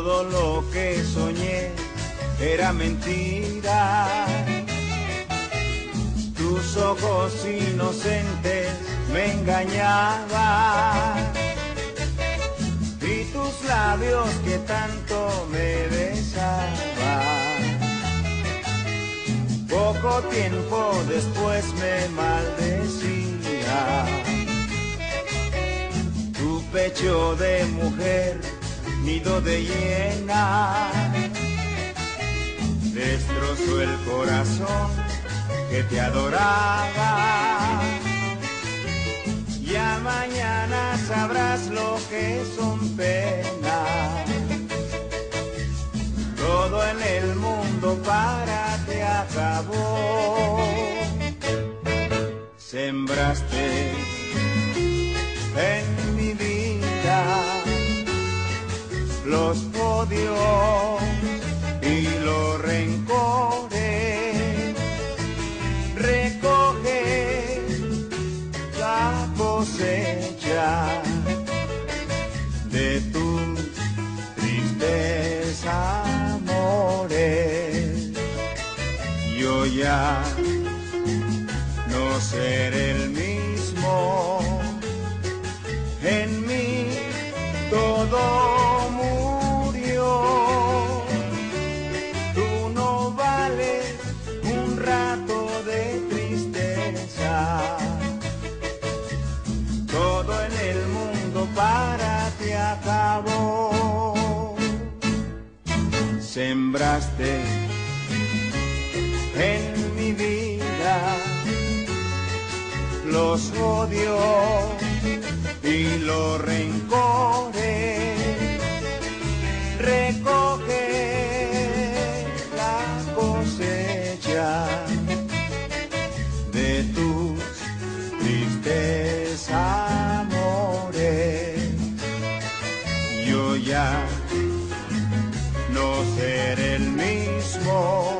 todo lo que soñé era mentira. Tus ojos inocentes me engañaban y tus labios que tanto me besaban. Poco tiempo después me maldecía. Tu pecho de mujer, nido de hiena, destrozó el corazón que te adoraba. Ya mañana sabrás lo que son penas. Todo en el mundo para ti acabó. Sembraste en mi vida los odios y los rencores. Recoge la cosecha de tus tristes amores. Yo ya no seré el mismo. En mí todo murió. Tú no vales un rato de tristeza. Todo en el mundo para ti acabó. Sembraste en mi vida los odios y los rencores. Recoge la cosecha de tus tristes amores. Yo ya no seré el mismo.